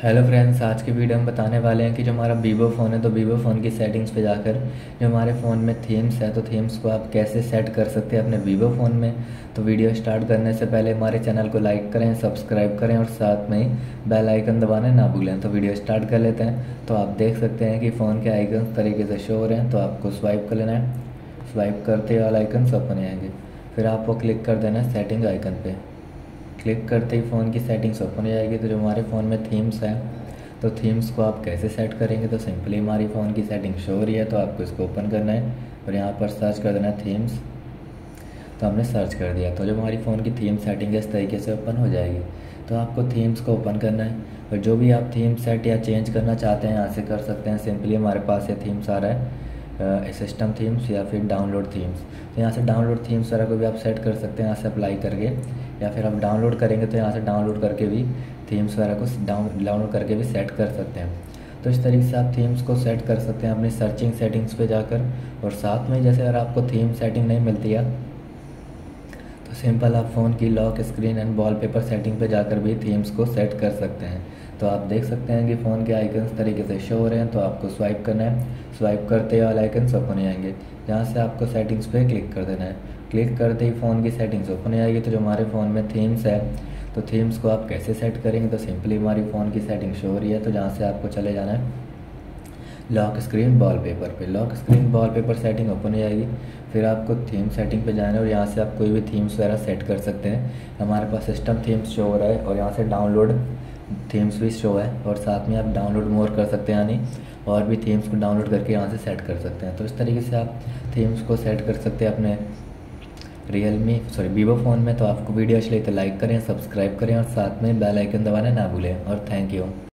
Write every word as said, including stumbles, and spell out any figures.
Hello friends, आज की video हम बताने वाले हैं कि जो हमारा वीवो फ़ोन है तो वीवो फ़ोन की सेटिंग्स पे जाकर जो हमारे फ़ोन में थीम्स है तो थीम्स को आप कैसे सेट कर सकते हैं अपने वीवो फ़ोन में। तो वीडियो स्टार्ट करने से पहले हमारे चैनल को लाइक करें, सब्सक्राइब करें और साथ में ही बेल आइकन दबाना ना भूलें। तो वीडियो स्टार्ट कर लेते हैं। तो आप देख सकते हैं कि फ़ोन के आइकन तरीके से शो हो रहे हैं। तो आपको स्वाइप कर लेना है, स्वाइप करते ही ऑल आइकन ओपन आएंगे। फिर आपको क्लिक कर देना है सेटिंग आइकन पे। क्लिक करते ही फ़ोन की सेटिंग्स ओपन हो जाएगी। तो जो हमारे फ़ोन में थीम्स हैं तो थीम्स को आप कैसे सेट करेंगे, तो सिंपली हमारी फ़ोन की सेटिंग शो हो रही है। तो आपको इसको ओपन करना है और यहाँ पर सर्च कर देना है थीम्स। तो हमने सर्च कर दिया तो जो हमारी फ़ोन की थीम सेटिंग है इस तरीके से ओपन हो जाएगी। तो आपको थीम्स को ओपन करना है और जो भी आप थीम सेट या चेंज करना चाहते हैं यहाँ से कर सकते हैं। सिंपली हमारे पास ये थीम्स आ रहा है, सिस्टम थीम्स या फिर डाउनलोड थीम्स। तो यहाँ से डाउनलोड थीम्स वगैरह को भी आप सेट कर सकते हैं यहाँ से अप्लाई करके, या फिर आप डाउनलोड करेंगे तो यहाँ से डाउनलोड करके भी थीम्स वगैरह को डाउन डाउनलोड करके भी सेट कर सकते हैं। तो इस तरीके से आप थीम्स को सेट कर सकते हैं अपनी सर्चिंग सेटिंग्स पे जाकर। और साथ में जैसे अगर आपको थीम सेटिंग नहीं मिलती है तो सिंपल आप फ़ोन की lock screen and wallpaper setting पे जाकर भी थीम्स को सेट कर सकते हैं। तो आप देख सकते हैं कि फ़ोन के आइकन्स तरीके से शो हो रहे हैं। तो आपको स्वाइप करना है, स्वाइप करते ही ऑल आइकन्स ओपन हो जाएंगे। जहाँ से आपको सेटिंग्स पे क्लिक कर देना है। क्लिक करते ही फ़ोन की सेटिंग्स ओपन हो जाएगी। तो जो हमारे फ़ोन में थीम्स है तो थीम्स को आप कैसे सेट करेंगे, तो सिंपली हमारी फ़ोन की सेटिंग शो हो रही है। तो जहाँ से आपको चले जाना है लॉक स्क्रीन वॉलपेपर पे। Lock screen wallpaper setting open हो जाएगी। फिर आपको थीम सेटिंग पे जाना है और यहाँ से आप कोई भी थीम्स वगैरह सेट कर सकते हैं। हमारे पास सिस्टम थीम्स शो हो रहा है और यहाँ से डाउनलोड थीम्स भी शो है और साथ में आप डाउनलोड मोर कर सकते हैं, यानी और भी थीम्स को डाउनलोड करके यहाँ से सेट कर सकते हैं। तो इस तरीके से आप थीम्स को सेट कर सकते हैं अपने रियलमी सॉरी वीवो फ़ोन में। तो आपको वीडियो अच्छी लगी तो लाइक करें, सब्सक्राइब करें और साथ में बेल आइकन दबाना ना भूलें। और थैंक यू।